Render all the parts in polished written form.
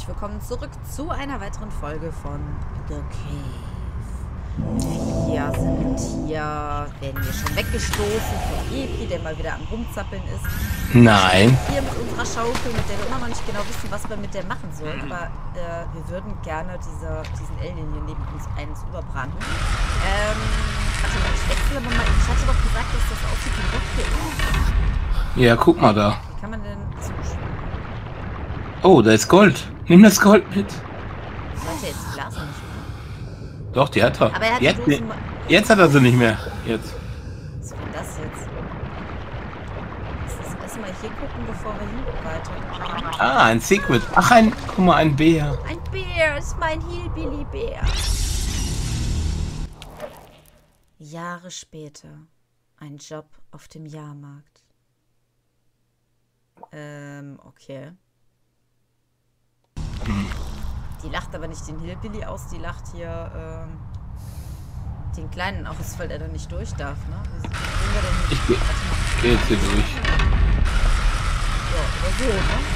herzlich willkommen zurück zu einer weiteren Folge von The Cave. Wir sind hier, werden hier schon weggestoßen von Epi, der mal wieder am Rumzappeln ist. Nein. Hier mit unserer Schaukel, mit der wir immer noch nicht genau wissen, was wir mit der machen sollen. Aber wir würden gerne diesen Alien hier neben uns eins überbranden. Warte mal, ich wechsle aber mal. Ich hatte doch gesagt, dass das aussieht wie Rocket. Ja, guck mal da. Wie kann man denn zuschauen? Oh, da ist Gold. Nimm das Gold mit. Hat er jetzt die Blase nicht mehr? Doch, die hat er. Aber er hat Jetzt, die Dosen jetzt hat er sie nicht mehr. Jetzt. Was ist denn das jetzt? Lass uns erstmal hier gucken, bevor wir hier weiter. Ah, ein Secret. Ach, guck mal, ein Bär. Ein Bär, ist mein Hillbilly-Bär. Jahre später. Ein Job auf dem Jahrmarkt. Okay. Die lacht aber nicht den Hillbilly aus, die lacht hier den Kleinen aus, weil er da nicht durch darf, ne? Wie wir denn Ich geh jetzt hier durch. Ja,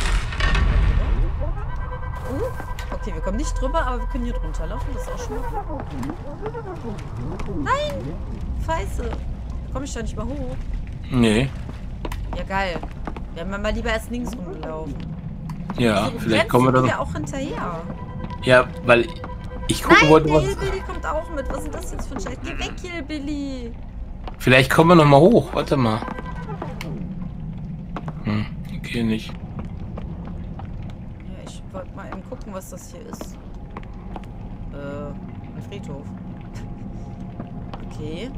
oder so, ne? Okay, wir kommen nicht drüber, aber wir können hier drunter laufen, das ist auch schon mal gut. Nein! Scheiße! Da komme ich doch nicht mal hoch. Nee. Ja, geil. Wir haben mal lieber erst links rumgelaufen. Ja, Wieso vielleicht kommen wir rennst du da. mir auch hinterher. Ja, weil ich gucken Nein, wollte, der was. Hillbilly kommt auch mit. Was ist denn das jetzt für ein Scheiß? Geh weg, Hillbilly! Vielleicht kommen wir noch mal hoch. Warte mal. Okay, nicht. Ja, ich wollte mal eben gucken, was das hier ist. Ein Friedhof. Okay.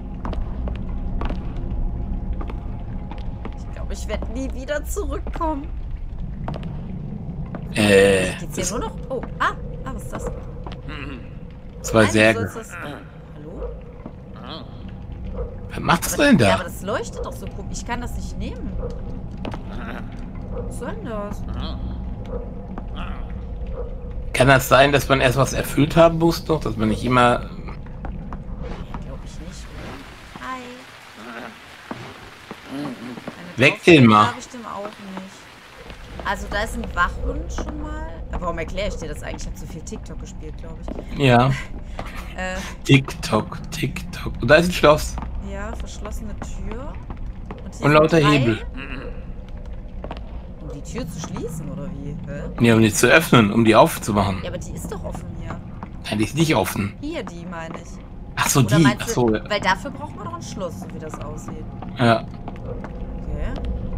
Ich glaube, ich werde nie wieder zurückkommen. Geht's hier nur noch? Oh, was ist das? Zwei Särge. Hallo? Was macht's denn Ja, da? aber das leuchtet doch so komisch. Ich kann das nicht nehmen. Was soll denn das? Kann das sein, dass man erst was erfüllt haben muss noch? Dass man nicht immer... Glaube ich nicht. Hi. Weg den mal. Habe ich dem auch nicht. Also da ist ein Wachhund schon mal. Aber warum erkläre ich dir das eigentlich? Ich habe zu viel TikTok gespielt, glaube ich. Ja. TikTok. Und da ist ein Schloss. Ja, verschlossene Tür. Hier Und lauter sind drei. Hebel. Um die Tür zu schließen, oder wie? Hä? Nee, um die zu öffnen, um die aufzumachen. Ja, aber die ist doch offen hier. Nein, die ist nicht offen. Hier, die meine ich. Ach so, Oder die. meinst Ach du, so. weil dafür braucht man doch ein Schloss, so wie das aussieht. Ja. Okay.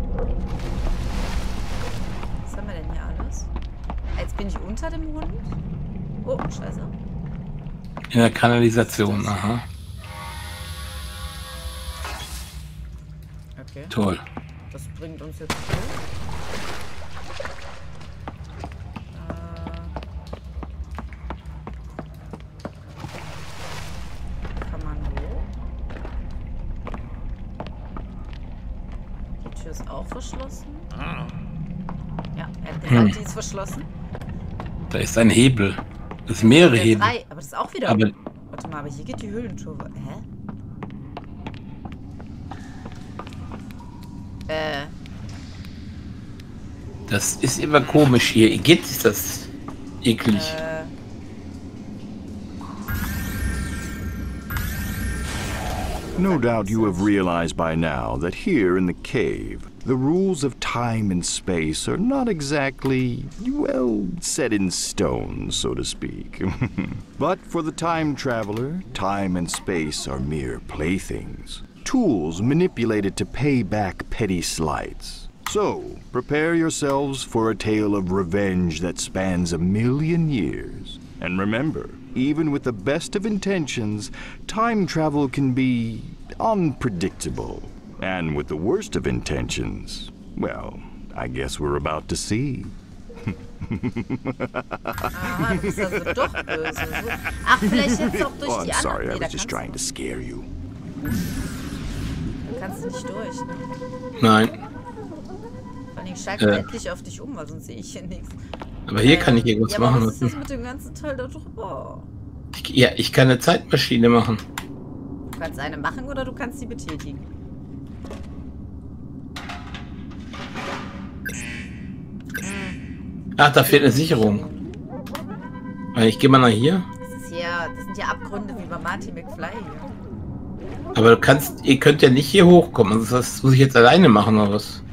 Was haben wir denn hier alles? Jetzt bin ich unter dem Hund. Oh, scheiße. In der Kanalisation, aha. Okay. Toll. Das bringt uns jetzt hoch. Kann man hoch? Die Tür ist auch verschlossen. Ja, er hat gesagt, die ist verschlossen. Da ist ein Hebel. Das sind mehrere Ja, Hebel. drei, aber das ist auch wieder... Aber Warte mal, aber hier geht die Höhlentür... Hä? das ist immer komisch hier. Geht ist das eklig. No doubt you have realized by now that here in the cave, the rules of time and space are not exactly, well, set in stone, so to speak. But for the time traveler, time and space are mere playthings, tools manipulated to pay back petty slights. So, prepare yourselves for a tale of revenge that spans 1,000,000 years. And remember, even with the best of intentions, time travel can be unpredictable. And with the worst of intentions, well, I guess we're about to see. Aha, du bist also doch böse. Ach, vielleicht jetzt auch durch Oh, die I'm sorry, anderen... I was just trying to scare you. Da kannst du nicht durch, ne? Nein. Vor allem schalte endlich auf dich um, weil sonst sehe ich hier nichts. Aber hier kann ich irgendwas ja, aber machen. was ist das mit dem ganzen Teil da drüber? Ich kann eine Zeitmaschine machen. Du kannst eine machen oder du kannst sie betätigen. Ach, da fehlt eine Sicherung. Ich gehe mal nach hier. Das sind ja Abgründe wie bei Marty McFly hier. Aber ihr könnt ja nicht hier hochkommen. Also das muss ich jetzt alleine machen oder was?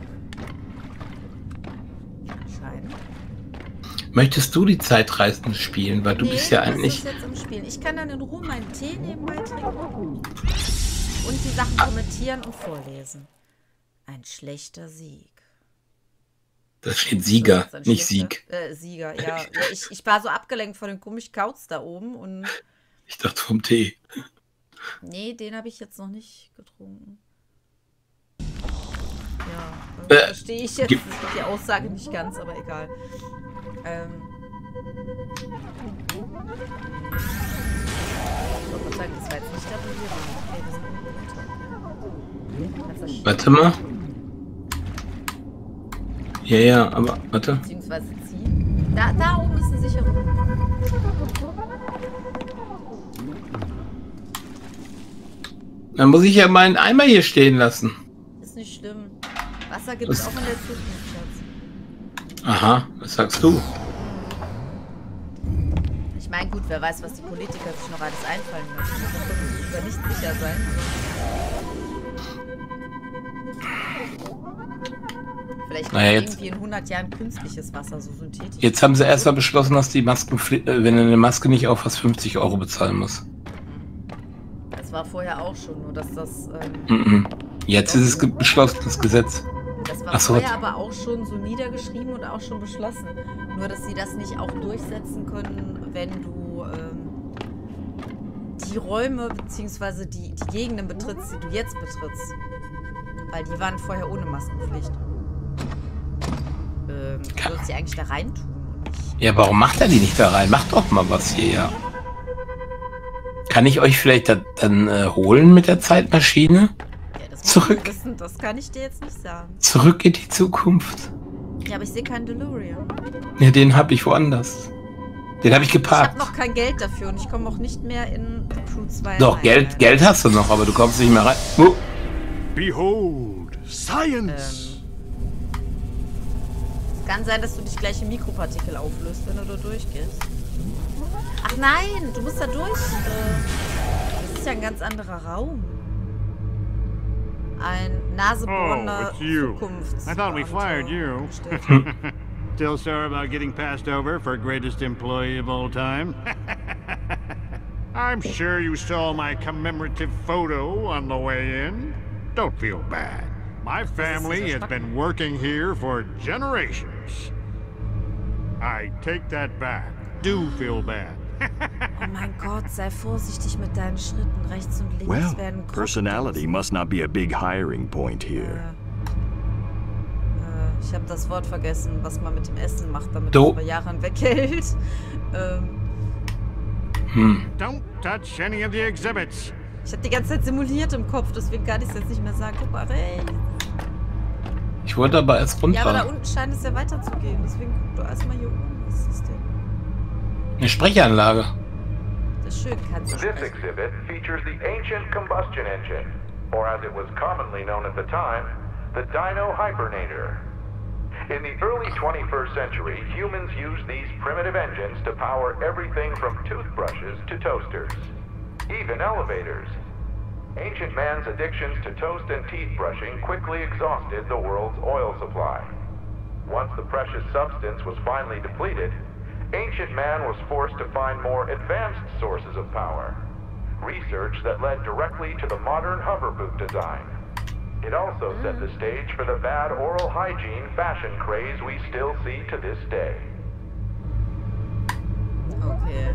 Anscheinend. Möchtest du die Zeitreisen spielen? Weil du bist ja Du eigentlich... bist jetzt im Spielen. Ich kann dann in Ruhe meinen Tee nebenbei trinken. Und die Sachen kommentieren und vorlesen. Ein schlechter Sieg. Das steht Sieger, Das ist ein nicht schlechter- Sieg. Sieger, ja. Ich war so abgelenkt von dem komischen Couch da oben und... Ich dachte vom Tee. Nee, den habe ich jetzt noch nicht getrunken. Ja, verstehe ich jetzt die Aussage nicht ganz, aber egal. Ich wollte mal sagen, das war jetzt nicht der Berührung. Okay, wir sind unten runter. Warte mal. Ja, aber warte. Beziehungsweise ziehen. Da oben ist eine Sicherung. Dann muss ich ja meinen Eimer hier stehen lassen. Ist nicht schlimm. Wasser gibt es auch in der Zukunft, Schatz. Aha, was sagst du? Ich meine, gut, wer weiß, was die Politiker sich noch alles einfallen lassen. Da können wir uns über nicht sicher sein. Vielleicht Naja, gibt jetzt- irgendwie in 100 Jahren künstliches Wasser, so synthetisch. Jetzt haben sie erst mal beschlossen, dass die Masken, wenn du eine Maske nicht aufhast, 50 € bezahlen musst. Das war vorher auch schon, nur dass das... Jetzt ist es beschlossen, das Gesetz. Das war Ach so, vorher aber auch schon so niedergeschrieben und auch schon beschlossen. Nur, dass sie das nicht auch durchsetzen können, wenn du die Räume bzw. die Gegenden betrittst, die du jetzt betrittst. Weil die waren vorher ohne Maskenpflicht. Du sollst sie eigentlich da rein tun. Und nicht Ja, warum macht er die nicht da rein? Macht doch mal was hier, ja. Kann ich euch vielleicht dann holen mit der Zeitmaschine? ja, das Zurück. musst du wissen, das kann ich dir jetzt nicht sagen. Zurück in die Zukunft. Ja, aber ich sehe keinen DeLorean. Ja, den habe ich woanders. Den habe ich Ich habe geparkt. noch kein Geld dafür und ich komme auch nicht mehr in Crew 2 Doch, rein. Geld hast du noch, aber du kommst nicht mehr rein. Behold, science! Es kann sein, dass du dich gleich in Mikropartikel auflöst, wenn du da durchgehst. Ach nein, du musst da durch. Das ist ja ein ganz anderer Raum. Ein nasebohrender Oh, it's you. Zukunfts. I thought we fired you. Still sore about getting passed over for greatest employee of all time? I'm sure you saw my commemorative photo on the way in. Don't feel bad. My family has been working here for generations. I take that back. Do feel bad. Oh mein Gott, sei vorsichtig mit deinen Schritten. Rechts und links Well, werden Gruppen. personality must not be a big hiring point here. Ich habe das Wort vergessen, was man mit dem Essen macht, damit Do- es über Jahre weghält. Don't touch any of the exhibits. Ich habe die ganze Zeit simuliert im Kopf, deswegen kann ich es jetzt nicht mehr sagen. Guck mal, rechts. Ich wollte aber erst runter. Ja, aber da unten scheint es ja weiterzugehen. Deswegen guck du erstmal hier oben. Was ist das denn? Eine Sprechanlage. Das ist schön, kannst du This sprechen. exhibit features the ancient combustion engine, or as it was commonly known at the time, the Dino Hypernator. In the early 21st century, humans used these primitive engines to power everything from toothbrushes to toasters, even elevators. Ancient man's addictions to toast and teeth brushing quickly exhausted the world's oil supply. Once the precious substance was finally depleted, ancient man was forced to find more advanced sources of power. Research that led directly to the modern hoverboot design. It also set the stage for the bad oral hygiene fashion craze we still see to this day. Okay.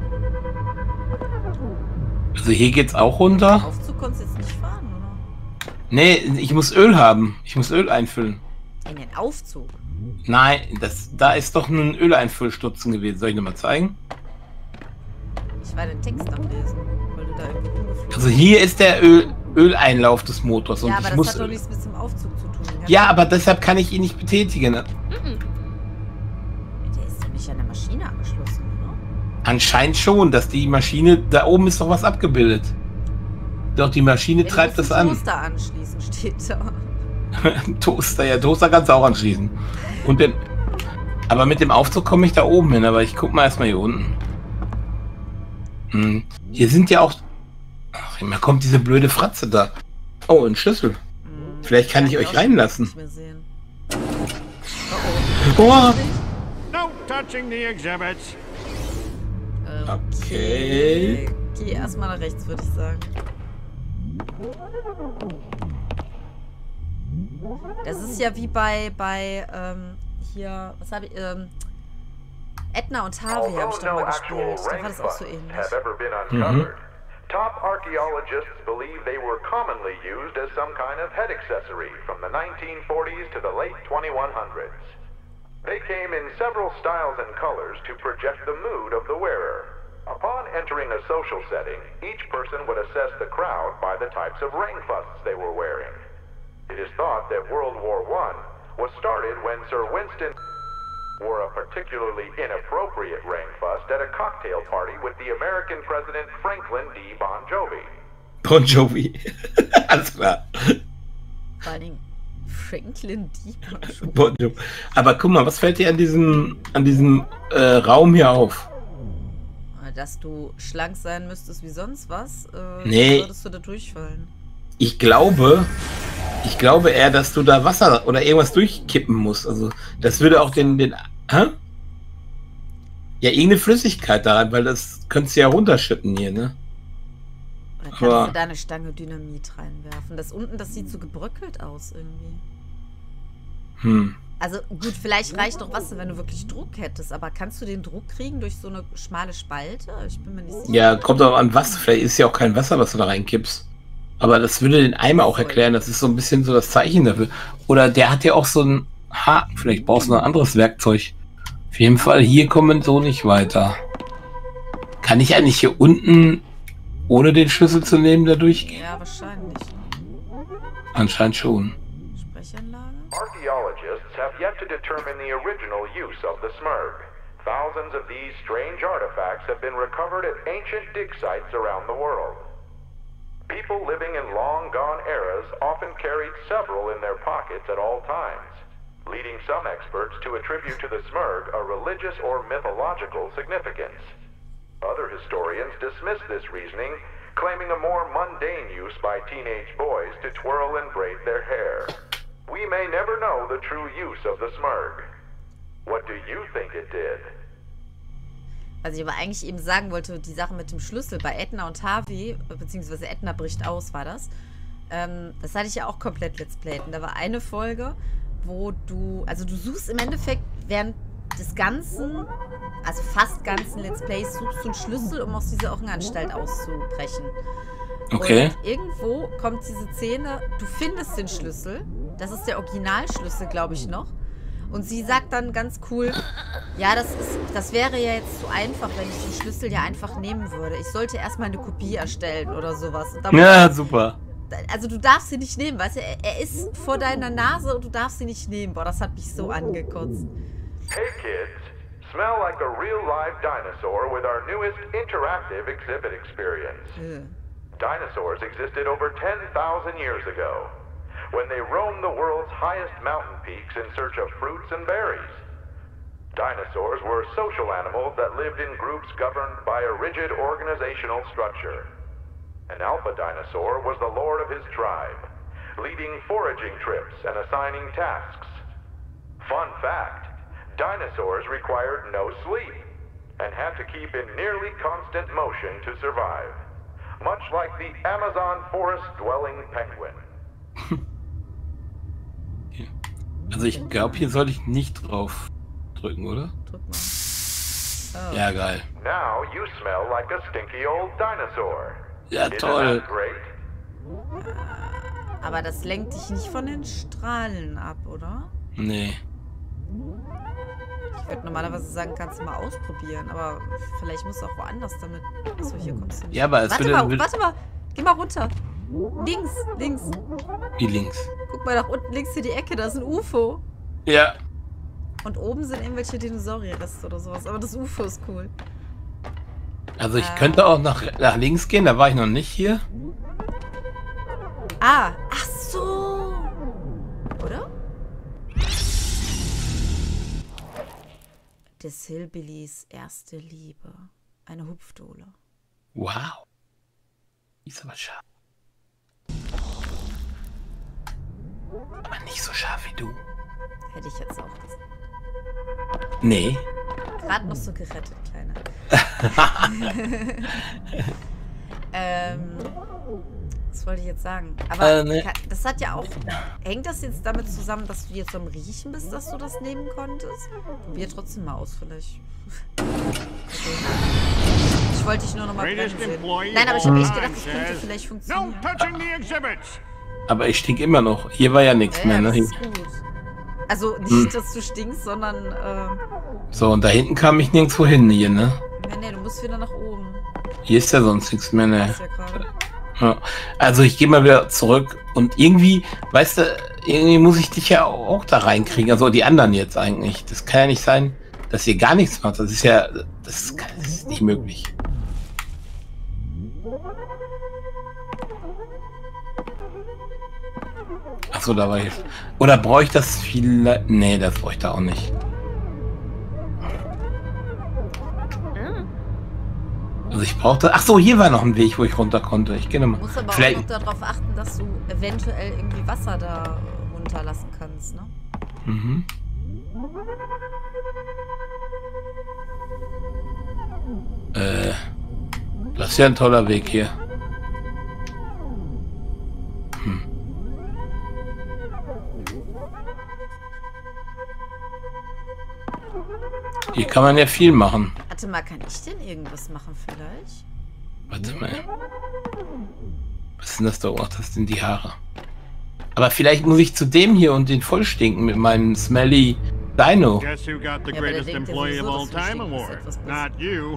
Also hier geht's auch runter. Aufzug konntest du jetzt nicht fahren, oder? Nee, ich muss Öl haben. Ich muss Öl einfüllen. In den Aufzug? Nein, da ist doch ein Öleinfüllstutzen gewesen. Soll ich nochmal zeigen? Ich war den Text am Lesen, weil du da irgendwie rumgeflogen Also hier ist der Öleinlauf des Motors und Ja, aber ich das muss. hat doch nichts mit dem Aufzug zu tun. Ja, aber deshalb kann ich ihn nicht betätigen. Der ist doch nicht an der Maschine angeschlossen, oder? Anscheinend schon, dass die Maschine, da oben ist doch was abgebildet. Doch die Maschine treibt das an. Toaster anschließen, steht da. Toaster, ja, Toaster kannst du auch anschließen. Und den, Aber mit dem Aufzug komme ich da oben hin, aber ich guck mal erstmal hier unten. Hier sind ja auch... Ach, immer kommt diese blöde Fratze da. Oh, ein Schlüssel. Vielleicht kann ich euch reinlassen. Nicht mehr sehen. Oh. No touching the exhibits. Okay. Geh erstmal nach rechts, würde ich sagen. Das ist ja wie bei hier, was habe ich, Edna und Harvey habe ich doch mal gespielt. Da war das auch so ähnlich. Top archaeologists believe they were commonly used as some kind of head accessory from the 1940s to the late 2100s. They came in several styles and colors to project the mood of the wearer. Upon entering a social setting, each person would assess the crowd by the types of rainfusts they were wearing. It is thought that World War I was started when Sir Winston wore a particularly inappropriate rainfust at a cocktail party with the American President Franklin D. Bon Jovi. Bon Jovi. Alles klar. Vor allen Dingen Franklin D. Bon Jovi. Bon Jovi. Aber guck mal, was fällt dir an diesem Raum hier auf? Dass du schlank sein müsstest wie sonst was, Nee. würdest du da durchfallen. Ich glaube eher, dass du da Wasser oder irgendwas durchkippen musst. Also das würde auch den hä? Ja, irgendeine Flüssigkeit da rein, weil das könntest du ja runterschütten hier, ne? Oder kannst Aber- du da eine Stange Dynamit reinwerfen? Das unten, das sieht so gebröckelt aus irgendwie. Also gut, vielleicht reicht doch Wasser, wenn du wirklich Druck hättest, aber kannst du den Druck kriegen durch so eine schmale Spalte? Ich bin mir nicht sicher. Ja, kommt auch an was. Vielleicht ist ja auch kein Wasser, was du da reinkippst. Aber das würde den Eimer auch erklären. Das ist so ein bisschen so das Zeichen dafür. Oder der hat ja auch so ein Haken. Vielleicht brauchst du noch ein anderes Werkzeug. Auf jeden Fall, hier kommen so nicht weiter. Kann ich eigentlich hier unten, ohne den Schlüssel zu nehmen, da durchgehen? Ja, wahrscheinlich. Anscheinend schon. Sprechanlage? Archaeologists have yet to determine the original use of the Smurg. Thousands of these strange artifacts have been recovered at ancient dig sites around the world. People living in long-gone eras often carried several in their pockets at all times, leading some experts to attribute to the Smurg a religious or mythological significance. Other historians dismiss this reasoning, claiming a more mundane use by teenage boys to twirl and braid their hair. We may never know the true use of the Smurg. What do you think it did? Was ich aber eigentlich eben sagen wollte, die Sache mit dem Schlüssel bei Edna und Harvey, beziehungsweise Edna bricht aus, war das. Das hatte ich ja auch komplett Let's Played. Und da war eine Folge, wo du suchst im Endeffekt während des ganzen, also fast ganzen Let's Plays, suchst du einen Schlüssel, um aus dieser Irrenanstalt auszubrechen. Okay. Und irgendwo kommt diese Szene, du findest den Schlüssel, das ist der Originalschlüssel, glaube ich noch. Und sie sagt dann ganz cool, ja, das wäre ja jetzt zu einfach, wenn ich den Schlüssel ja einfach nehmen würde. Ich sollte erstmal eine Kopie erstellen oder sowas. Und Ja, super. also du darfst sie nicht nehmen, weißt du? Er ist vor deiner Nase und du darfst sie nicht nehmen. Boah, das hat mich so angekotzt. Hey kids, smell like a real live dinosaur with our newest interactive exhibit experience. Dinosaurs existed over 10,000 years ago, when they roamed the world's highest mountain peaks in search of fruits and berries. Dinosaurs were social animals that lived in groups governed by a rigid organizational structure. An alpha dinosaur was the lord of his tribe, leading foraging trips and assigning tasks. Fun fact, dinosaurs required no sleep and had to keep in nearly constant motion to survive, much like the Amazon forest-dwelling penguin. Also ich glaube, hier sollte ich nicht drauf drücken, oder? Drück mal. Oh. Ja, geil. Now you smell like a stinky old dinosaur. Ja, Isn't toll. that great? Aber das lenkt dich nicht von den Strahlen ab, oder? Nee. Ich würde normalerweise sagen, kannst du mal ausprobieren, aber vielleicht musst du auch woanders damit. Achso, hier kommst du nicht. Ja, aber es warte würde... mal. Geh mal runter. Links. Wie links? Guck mal nach unten links in die Ecke, da ist ein UFO. Ja. Und oben sind irgendwelche Dinosaurierreste oder sowas. Aber das UFO ist cool. Also ich könnte auch nach links gehen, da war ich noch nicht hier. Ah, ach so. Oder? des Hillbillys erste Liebe. Eine Hupfdohle. Wow. Ist aber scharf. Aber nicht so scharf wie du. Hätte ich jetzt auch gesagt. Nee. Gerade noch so gerettet, Kleiner. Was wollte ich jetzt sagen? Aber nee. das hat ja auch... Hängt das jetzt damit zusammen, dass du jetzt am Riechen bist, dass du das nehmen konntest? Probier trotzdem mal aus, vielleicht. Ich wollte dich nur noch mal brennen sehen. Nein, aber ich habe echt gedacht, das könnte vielleicht funktionieren. Aber ich stink immer noch. Hier war ja nichts mehr, ne? Das ist gut. Also nicht, dass du stinkst, sondern... So, und da hinten kam ich nirgendwo hin hier, ne? Nee, du musst wieder nach oben. Hier ist ja sonst nichts mehr, ne? Das ist ja gerade. Ja. Also ich gehe mal wieder zurück und irgendwie, weißt du, irgendwie muss ich dich ja auch da reinkriegen. Also die anderen jetzt eigentlich. Das kann ja nicht sein, dass ihr gar nichts macht. Das ist ja, das ist nicht möglich. Achso, da war ich. Oder brauche ich das vielleicht? Nee, das brauche ich da auch nicht. Also ich brauchte. Ach so, hier war noch ein Weg, wo ich runter konnte. Ich gehe nochmal. Du musst aber vielleicht auch noch darauf achten, dass du eventuell irgendwie Wasser da runterlassen kannst, ne? Mhm. Das ist ja ein toller Weg hier. Hier kann man ja viel machen. Warte mal, kann ich denn irgendwas machen vielleicht? Warte mal. Was ist denn das da? Ach, das sind die Haare. Aber vielleicht muss ich zu dem hier und den vollstinken mit meinem Smelly Dino. Guess who got the Ja, aber der greatest denkt ja employee of sowieso, all dass du time stinkst, award? etwas bist. Not you.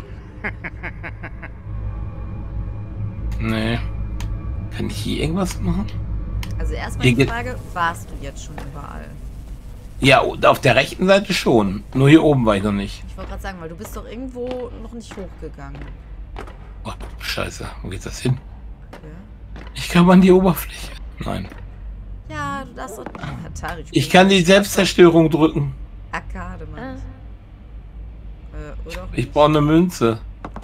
Nee. Kann ich hier irgendwas machen? Also erstmal Hier die geht- Frage, warst du jetzt schon überall? Ja, auf der rechten Seite schon. Nur hier oben war ich noch nicht. Ich wollte gerade sagen, weil du bist doch irgendwo noch nicht hochgegangen. Oh, scheiße. Wo geht das hin? Okay. Ich kann an die Oberfläche. Nein. Ja, du darfst... Atari Ich kann die Selbstzerstörung drücken. Arcade, Mann. Oder auch Ich brauche eine Münze.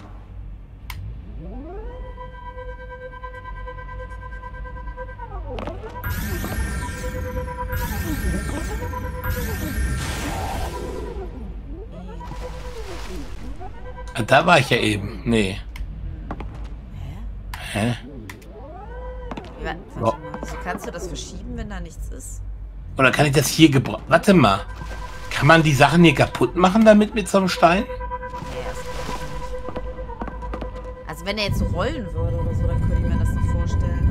Ah, da war ich ja eben. Nee. Hä? Ja, warte mal, wieso kannst du das verschieben, wenn da nichts ist? Oder kann ich das hier gebrauchen? Warte mal. Kann man die Sachen hier kaputt machen damit mit so einem Stein? Nee, das geht nicht. Also wenn er jetzt so rollen würde oder so, dann könnte ich mir das noch vorstellen.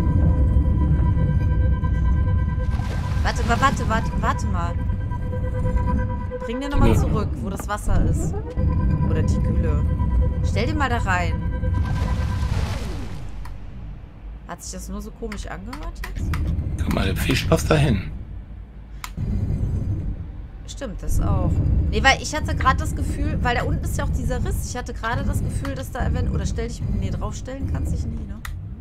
Warte mal. Bring den nochmal zurück, wo das Wasser ist. Oder die Gülle. Stell den mal da rein. Hat sich das nur so komisch angehört jetzt? Guck mal, der Fisch passt dahin. Stimmt, das auch. Nee, weil ich hatte gerade das Gefühl, weil da unten ist ja auch dieser Riss. Ich hatte gerade das Gefühl, dass da eventuell... Oder stell dich... Nee, draufstellen kannst dich nie, ne?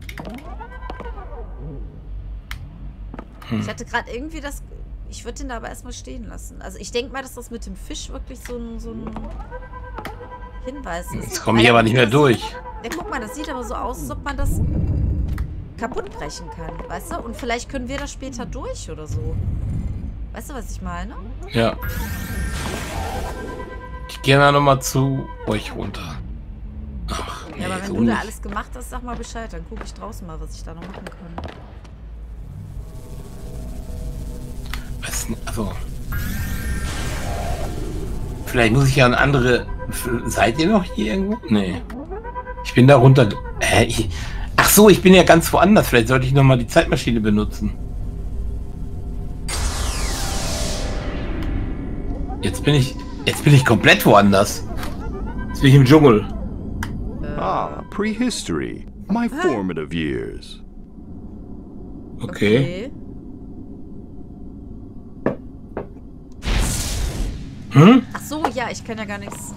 Ich hatte gerade irgendwie das... Ich würde den da aber erstmal stehen lassen. Also ich denke mal, dass das mit dem Fisch wirklich so ein Hinweis ist. Jetzt komme ich aber nicht mehr durch. Ja, guck mal, das sieht aber so aus, als ob man das kaputt brechen kann, weißt du? Und vielleicht können wir das später durch oder so. Weißt du, was ich meine? Ja. Ich gehe dann nochmal zu euch runter. Ach, nee, Ja, aber wenn so du da nicht. alles gemacht hast, sag mal Bescheid. Dann gucke ich draußen mal, was ich da noch machen kann. Was denn? Also. Vielleicht muss ich ja eine andere. Seid ihr noch hier irgendwo? Nee. Ich bin da runter. Ach so, ich bin ja ganz woanders. Vielleicht sollte ich nochmal die Zeitmaschine benutzen. Jetzt bin ich komplett woanders. Jetzt bin ich im Dschungel. Ah, prehistory. My formative years. Okay. Hm? Ach so, ja, ich kann ja gar nichts.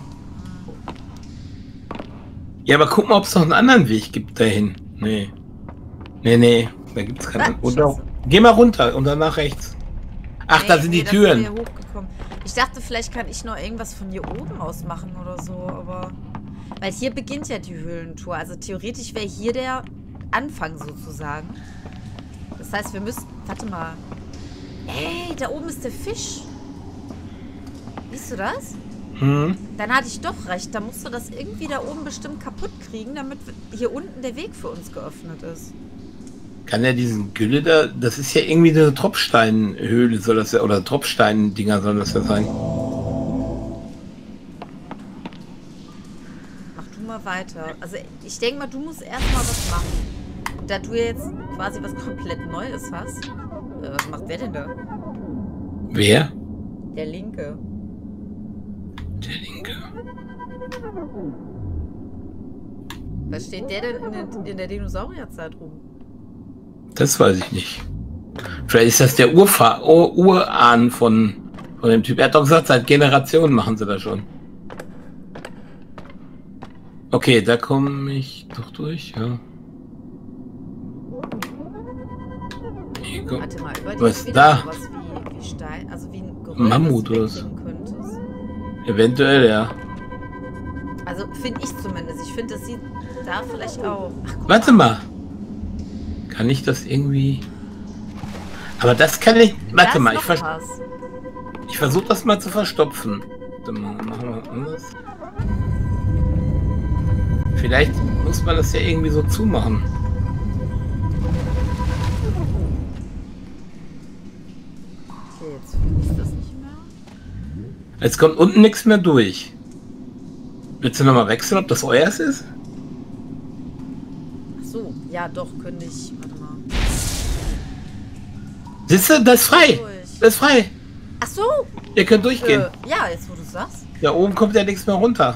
Ja, aber guck mal, ob es noch einen anderen Weg gibt dahin. Nee. Nee, da gibt's keinen. Ah, Oder scheiße. geh mal runter und dann nach rechts. Ach, da sind die das Türen. ist hier hochgekommen. Ich dachte, vielleicht kann ich noch irgendwas von hier oben aus machen oder so, aber... Weil hier beginnt ja die Höhlentour. Also theoretisch wäre hier der Anfang sozusagen. Das heißt, wir müssen... Warte mal. Ey, da oben ist der Fisch. Siehst du das? Hm. Dann hatte ich doch recht. Da musst du das irgendwie da oben bestimmt kaputt kriegen, damit hier unten der Weg für uns geöffnet ist. Kann ja diesen Gülle da, das ist ja irgendwie eine Tropfsteinhöhle, soll das ja, oder Tropfsteindinger soll das ja sein. Mach du mal weiter. Also ich denke mal, du musst erstmal was machen. Und da du ja jetzt quasi was komplett Neues hast. Was macht der denn da? Wer? Der Linke. Der Linke. Was steht der denn in der Dinosaurierzeit rum? Das weiß ich nicht. Vielleicht ist das der Urahn von dem Typ. Er hat doch gesagt, seit Generationen machen sie das schon. Okay, da komme ich doch durch, ja. Hier kommt. Warte mal, über Was die ist da? sowas wie Stein, also wie ein Geröll, Mammut das oder du so. wegnehmen könntest. Eventuell, ja. Also finde ich zumindest. Ich finde, das sieht da vielleicht auch. Ach, guck Warte mal. Kann ich das irgendwie... Aber das kann ich... Da Warte ist mal, noch was. ich versuche das mal zu verstopfen. Warte mal, machen wir anders. Vielleicht muss man das ja irgendwie so zumachen. Okay, jetzt fließt das nicht mehr. Jetzt kommt unten nichts mehr durch. Willst du nochmal wechseln, ob das euers ist? Ach so, ja doch, könnte ich. Warte mal. Siehst du, das ist frei. Das ist frei. Ach so. Ihr könnt durchgehen. Ja, jetzt wo du sagst. Da oben kommt ja nichts mehr runter.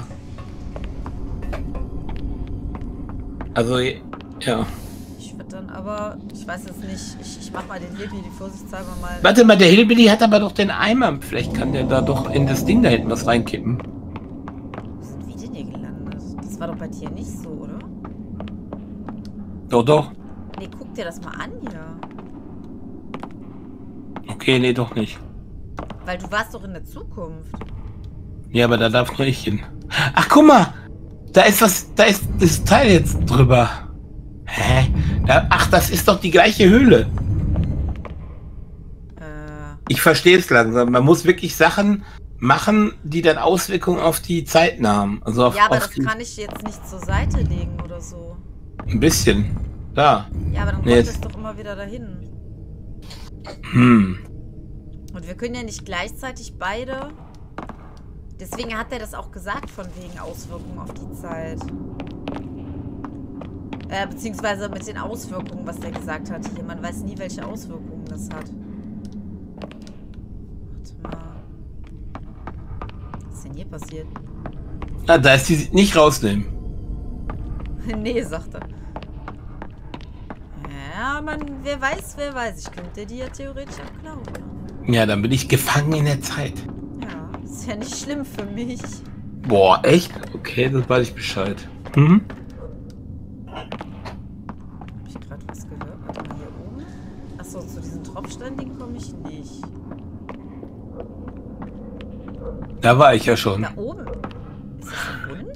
Also, ja. Ich würde dann aber, ich weiß jetzt nicht, ich mach mal den Hillbilly, die vorsichtshalber mal. Warte mal, der Hillbilly hat aber doch den Eimer. Vielleicht kann der da doch in das Ding da hinten was reinkippen. Wo sind wir denn hier gelandet? Das war doch bei dir nicht so, oder? Doch, doch. Nee, guck dir das mal an hier. Okay, nee, doch nicht. Weil du warst doch in der Zukunft. Ja, aber da darf nur ich hin. Ach, guck mal! Da ist was, da ist das Teil jetzt drüber. Hä? Ach, das ist doch die gleiche Höhle. Ich verstehe es langsam. Man muss wirklich Sachen machen, die dann Auswirkungen auf die Zeiten haben. Also auf, ja, aber auf das kann ich jetzt nicht zur Seite legen oder so. ein bisschen. Da. Ja, aber dann Nee, kommt jetzt- es doch immer wieder dahin. Hm. Und wir können ja nicht gleichzeitig beide... Deswegen hat er das auch gesagt, von wegen Auswirkungen auf die Zeit. Beziehungsweise mit den Auswirkungen, was der gesagt hat. Hier, man weiß nie, welche Auswirkungen das hat. Warte mal. Was ist denn hier passiert? Ah, da ist die nicht rausnehmen. Nee, sagt er. Ja, man, wer weiß. Ich könnte die ja theoretisch auch klauen. Ja, dann bin ich gefangen in der Zeit. Ja, ist ja nicht schlimm für mich. Boah, echt? Okay, das weiß ich Bescheid. Mhm. Hab ich gerade was gehört? Warte mal, hier oben? Achso, zu diesem Tropfstein-Ding komme ich nicht. Da war ich ja schon. Da oben. Ist das ein Hund?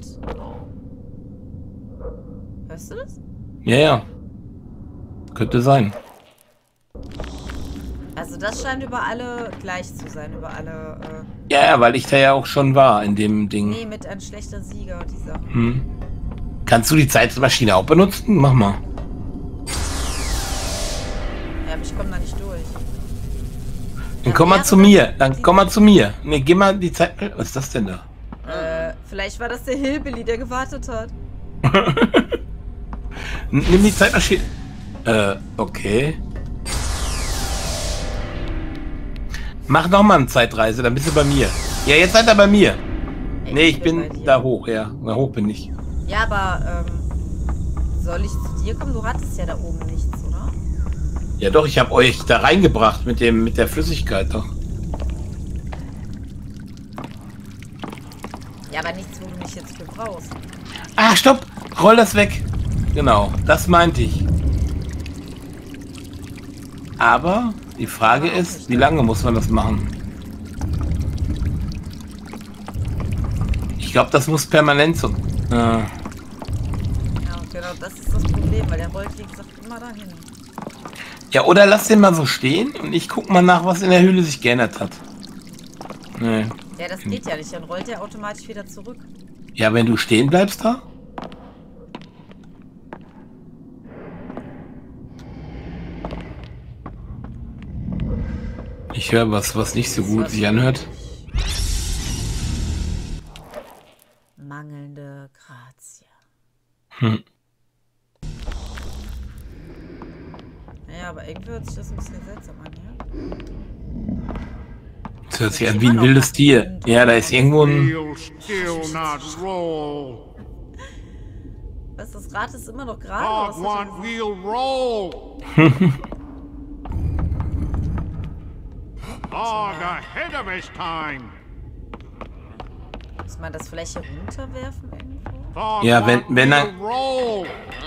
Hörst du das? Ja, ja. Könnte sein. Also das scheint über alle gleich zu sein, über alle... Ja, ja, weil ich da ja auch schon war in dem Ding. nee, mit ein schlechter Sieger, die Sache. Hm. Kannst du die Zeitmaschine auch benutzen? Mach mal. Ja, aber ich komme da nicht durch. Dann komm mal zu mir. Dann komm mal zu mir. Ne, geh mal die Zeit... Was ist das denn da? Vielleicht war das der Hillbilly, der gewartet hat. Nimm die Zeitmaschine. Okay. Mach nochmal eine Zeitreise, dann bist du bei mir. Ja, jetzt seid ihr bei mir. Ey, Nee, ich bei bin dir. da hoch, ja. Da hoch bin ich. Ja, aber, soll ich zu dir kommen? Du hattest ja da oben nichts, oder? Ja doch, ich habe euch da reingebracht mit der Flüssigkeit doch. Ja, aber nichts, wo du mich jetzt für brauchst. Ah, stopp! Roll das weg. Genau, das meinte ich. Aber die Frage ist, wie lange muss man das machen? Ich glaube, das muss permanent so. Ja, genau, das ist das Problem, weil der rollt, wie gesagt, immer dahin. Ja, oder lass den mal so stehen und ich guck mal nach, was in der Höhle sich geändert hat. Nee. Ja, das geht ja nicht, dann rollt der automatisch wieder zurück. Ja, wenn du stehen bleibst da? Ich höre was nicht so gut sich anhört. Mangelnde Grazie. Naja, aber irgendwie hört sich das ein bisschen seltsam an, ja? Das hört sich an wie ein wildes Tier. Ja, da ist irgendwo ein... We'll still not roll. Was, das Rad ist immer noch gerade? Hog one, we'll roll. Hog ahead of his time. Muss man das vielleicht hier runterwerfen irgendwo? Hog Ja, one, wenn er- we'll roll.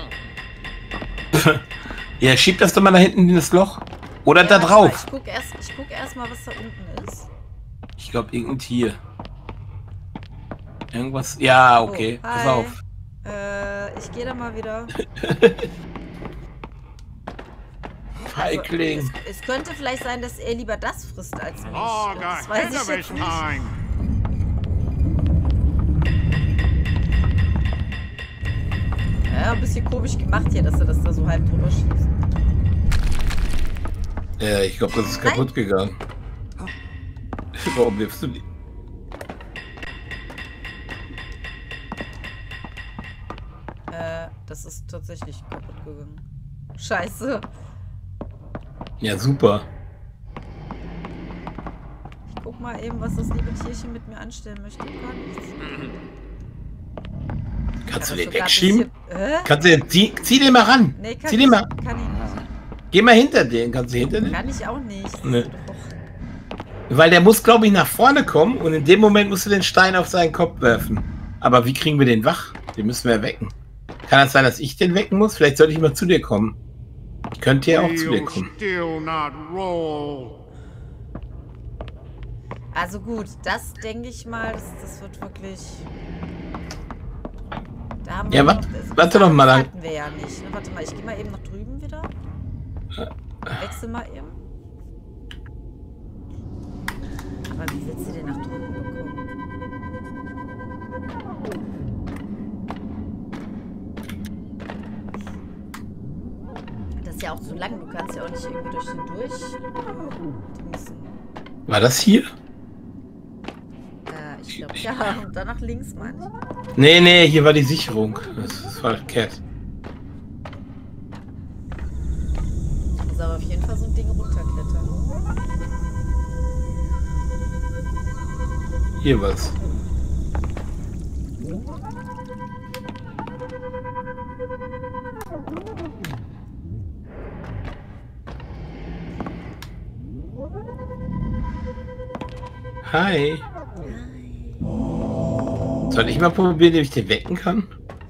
Ja, schieb das doch mal da hinten in das Loch. Oder da warte mal, drauf. Ich guck erst mal, was da unten ist. Ich glaube, irgendein Tier. Irgendwas... Ja, okay. Oh, Pass hi. auf. Ich gehe da mal wieder. Feigling. Es könnte vielleicht sein, dass er lieber das frisst als mich. Hog Das weiß ahead ich of jetzt his nicht. time. Ja, ein bisschen komisch gemacht hier, dass er das da so halb drüber schießt. Ja, ich glaube, das ist kaputt gegangen. Warum wirfst du die? Das ist tatsächlich kaputt gegangen. Scheiße. Ja, super. Ich guck mal eben, was das liebe Tierchen mit mir anstellen möchte. Gar nichts. Kannst du Ja, den sogar ein wegschieben? bisschen- Kannst du den, zieh den mal ran. Nee, Zieh den mal. kann ich nicht. Geh mal hinter den. Kannst du hinter den? Kann ich auch nicht. Nee. Weil der muss, glaube ich, nach vorne kommen und in dem Moment musst du den Stein auf seinen Kopf werfen. Aber wie kriegen wir den wach? Den müssen wir wecken. Kann das sein, dass ich den wecken muss? Vielleicht sollte ich mal zu dir kommen. Ich könnte ja auch zu dir We'll kommen. still not roll. Also gut, das denke ich mal, das wird wirklich... Da haben Ja, noch- warte doch mal das lang. hatten wir ja nicht. Ne? Warte mal, ich gehe mal eben nach drüben wieder. Wechsel mal eben. Aber wie willst du den nach drüben bekommen? Das ist ja auch zu lang. Du kannst ja auch nicht irgendwie durch den durch. Die müssen... War das hier? Ich glaube, ja. Und dann nach links, meine ich. Nee, nee, hier war die Sicherung. Das war verkehrt. Ich muss aber auf jeden Fall so ein Ding runterklettern. Hier war's. Hi. Soll ich mal probieren, ob ich den wecken kann?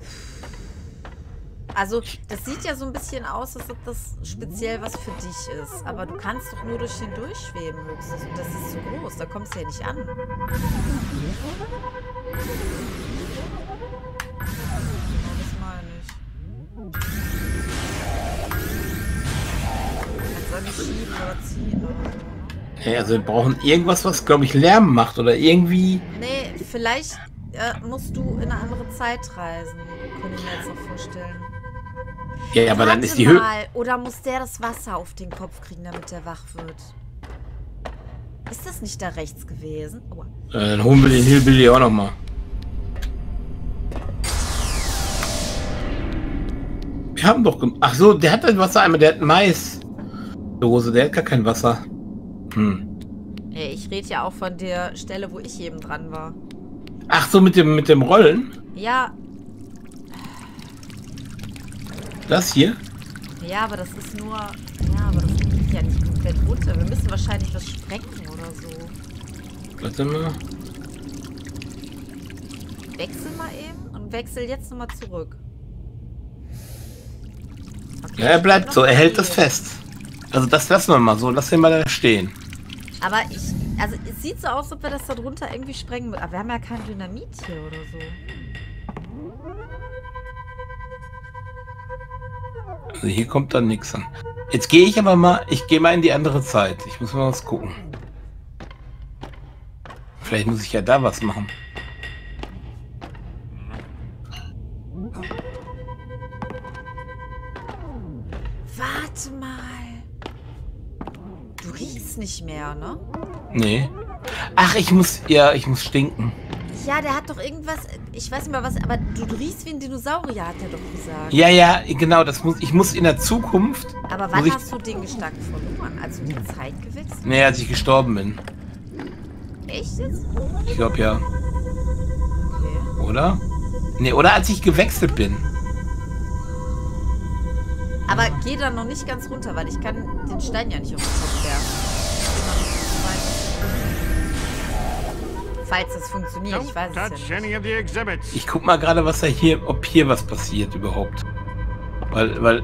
Also, das sieht ja so ein bisschen aus, als ob das speziell was für dich ist. Aber du kannst doch nur durch den durchschweben höchstens. Und das ist zu groß, da kommst du ja nicht an. Das meine ich. Kannst du nicht schieben oder ziehen oder so, ne? Ja, also wir brauchen irgendwas, was, glaube ich, Lärm macht oder irgendwie... Nee, vielleicht musst du in eine andere Zeit reisen. Könnte ich mir jetzt noch vorstellen. Ja, aber dann Warte ist die Höhe... mal, oder muss der das Wasser auf den Kopf kriegen, damit der wach wird? Ist das nicht da rechts gewesen? Aua. Dann holen wir den Hillbilly auch nochmal. Wir haben doch... Ach so, der hat ein Wassereimer, der hat Mais-Dose, der hat gar kein Wasser. Ey, ich rede ja auch von der Stelle, wo ich eben dran war. Ach so, mit dem Rollen? Ja, Das hier? ja, aber das ist nur... Ja, aber das geht ja nicht komplett runter. Wir müssen wahrscheinlich was sprengen oder so. Warte mal. Wechsel mal eben und wechsel jetzt nochmal zurück. Okay, Ja, er ich bleibt bin so, noch er hält das hier. fest. Also das lassen wir mal so, lass den mal da stehen. Aber ich Also es sieht so aus, als ob wir das da drunter irgendwie sprengen müssen. Aber wir haben ja kein Dynamit hier oder so. Also hier kommt dann nichts an. Jetzt gehe ich aber mal, ich gehe mal in die andere Zeit. Ich muss mal was gucken. Vielleicht muss ich ja da was machen. Warte mal. Du riechst nicht mehr, ne? Nee. Ach, ich muss stinken. Ja, der hat doch irgendwas, ich weiß nicht mal was, aber du riechst wie ein Dinosaurier, hat er doch gesagt. Ja, ja, genau, ich muss in der Zukunft... Aber wann hast du den Gestank verloren? Als du die Zeit gewechselt? Nee, als ich gestorben bin. Echt jetzt? Ich glaube ja. Okay. Oder? Nee, oder als ich gewechselt bin. Aber geh dann noch nicht ganz runter, weil ich kann den Stein ja nicht auf den Kopf werfen. Falls es funktioniert, ich weiß es ja nicht. Ich guck mal gerade, was ob hier was passiert überhaupt. Weil...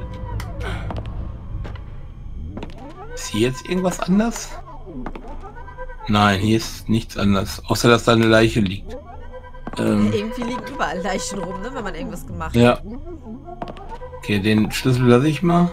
Ist hier jetzt irgendwas anders? Nein, hier ist nichts anders. Außer, dass da eine Leiche liegt. Irgendwie liegen überall Leichen rum, ne, wenn man irgendwas gemacht hat. Ja. Okay, den Schlüssel lasse ich mal.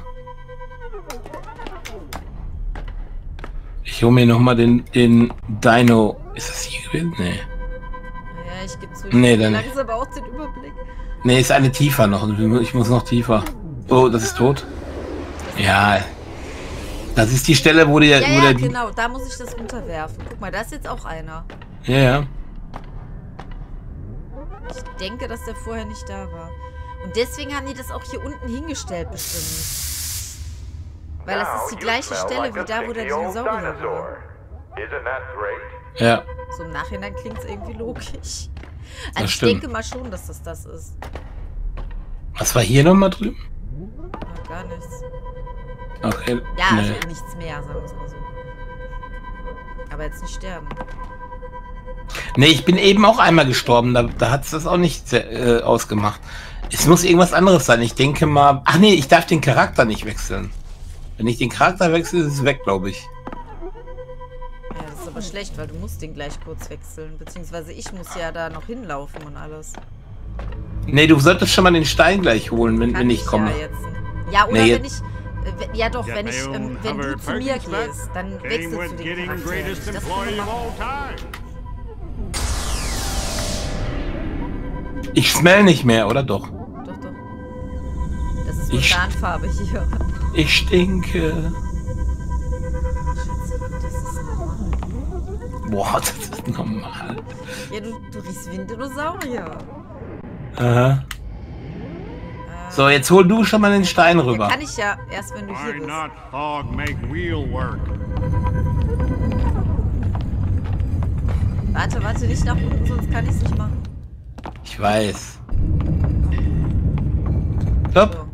Ich hole mir nochmal den Dino. Ist das hier gewesen? Nee. Ja, ich gebe zu. Nee, dann langsam auch den Überblick. Nee, ist eine tiefer noch. Ich muss noch tiefer. Oh, das ist tot. Ja. Das ist die Stelle, wo der... Ja, genau. Da muss ich das runterwerfen. Guck mal, da ist jetzt auch einer. Ja, ja. Ich denke, dass der vorher nicht da war. Und deswegen haben die das auch hier unten hingestellt bestimmt. Weil das ist die gleiche Stelle wie da, wo der Dinosaurier war. Ja. So im Nachhinein klingt es irgendwie logisch. Also ich stimmt. denke mal schon, dass das ist. Was war hier nochmal drüben? Ja, gar nichts. Okay. Ja, nee. also nichts mehr, sagen wir es mal so. Aber jetzt nicht sterben. Nee, ich bin eben auch einmal gestorben. Da hat es das auch nicht ausgemacht. Es muss irgendwas anderes sein. Ich denke mal... Ach nee, ich darf den Charakter nicht wechseln. Wenn ich den Charakter wechsle, ist es weg, glaube ich. Ja, das ist aber schlecht, weil du musst den gleich kurz wechseln. Beziehungsweise ich muss ja da noch hinlaufen und alles. Nee, du solltest schon mal den Stein gleich holen, wenn ich komme. Ja, jetzt. Ja, oder Nee, wenn ich... Ja doch, wenn du zu mir gehst, dann wechselst du den Charakter. Das können wir machen. Ich smell nicht mehr, oder doch? Doch, doch. Das ist Vulkanfarbe hier. Ich stinke. Das ist normal. Boah, das ist normal. Ja, du riechst wie ein Dinosaurier. Aha. So, jetzt hol du schon mal den Stein rüber. Ja, kann ich ja erst, wenn du hier bist. Warte, nicht nach unten, sonst kann ich es nicht machen. Ich weiß. Stopp. So.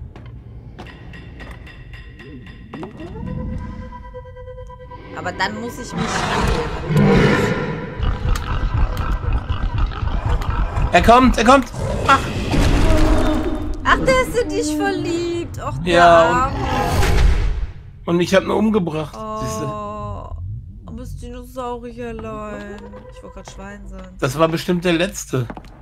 Aber dann muss ich mich anheben. Er kommt. Ach, der ist in dich verliebt. Och, der Ja. Arme. Und ich habe ihn umgebracht. Siehste? Oh, aber das Dinosaurierlein. Ich wollte gerade Schwein sagen. Das war bestimmt der letzte.